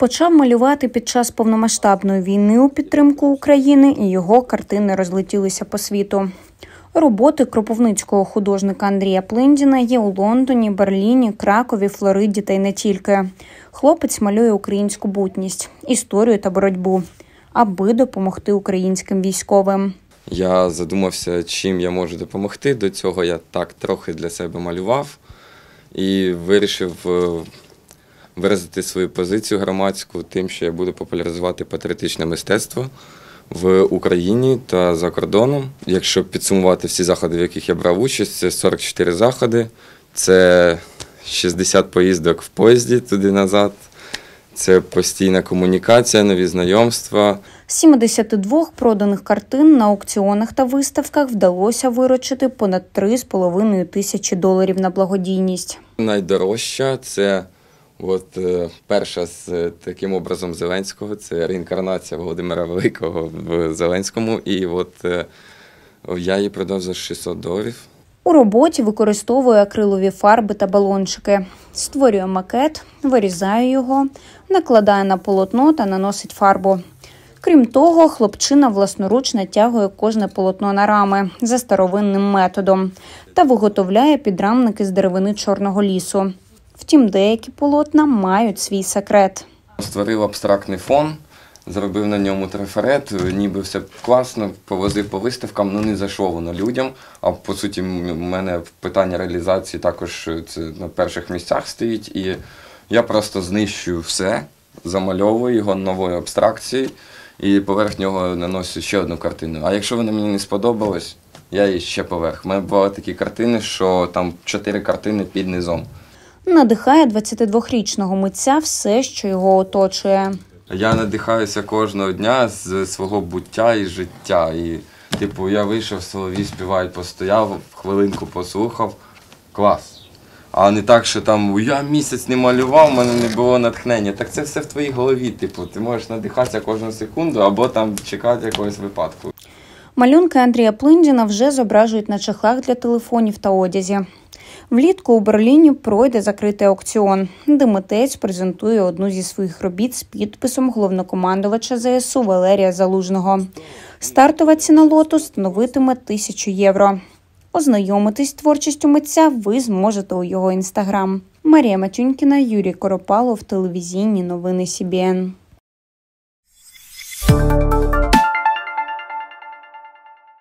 Почав малювати під час повномасштабної війни у підтримку України, і його картини розлетілися по світу. Роботи кропивницького художника Андрія Плиндіна є у Лондоні, Берліні, Кракові, Флориді та й не тільки. Хлопець малює українську бутність, історію та боротьбу, аби допомогти українським військовим. Я задумався, чим я можу допомогти. До цього я так трохи для себе малював і вирішив виразити свою позицію громадську тим, що я буду популяризувати патріотичне мистецтво в Україні та за кордоном. Якщо підсумувати всі заходи, в яких я брав участь, це 44 заходи, це 60 поїздок в поїзді туди-назад, це постійна комунікація, нові знайомства. З 72 проданих картин на аукціонах та виставках вдалося виручити понад $3,5 тисячі на благодійність. Найдорожча – це перша з таким образом Зеленського, це реінкарнація Володимира Великого в Зеленському, і я її продав за $600. У роботі використовує акрилові фарби та балончики. Створює макет, вирізає його, накладає на полотно та наносить фарбу. Крім того, хлопчина власноруч натягує кожне полотно на рами за старовинним методом та виготовляє підрамники з деревини Чорного лісу. Втім, деякі полотна мають свій секрет. Створив абстрактний фон, зробив на ньому трафарет, ніби все класно, повозив по виставкам, не зайшло воно людям. А по суті, в мене питання реалізації також це на перших місцях стоїть. І я просто знищую все, замальовую його новою абстракцією і поверх нього наношу ще одну картину. А якщо вона мені не сподобалась, я її ще поверх. У мене бували такі картини, що там 4 картини під низом. Надихає 22-річного митця все, що його оточує. Я надихаюся кожного дня з свого буття і життя. І, я вийшов з Солов'ї співають, постояв, хвилинку послухав. Клас. А не так, що я місяць не малював, в мене не було натхнення. Так це все в твоїй голові. Ти можеш надихатися кожну секунду або чекати якогось випадку. Малюнки Андрія Плиндіна вже зображують на чехлах для телефонів та одязі. Влітку у Берліні пройде закритий аукціон, де митець презентує одну зі своїх робіт з підписом головнокомандувача ЗСУ Валерія Залужного. Стартова ціна лоту становитиме €1000. Ознайомитись з творчістю митця ви зможете у його інстаграм. Марія Матюнькіна, Юрій Коропалов, телевізійні новини СІБІН.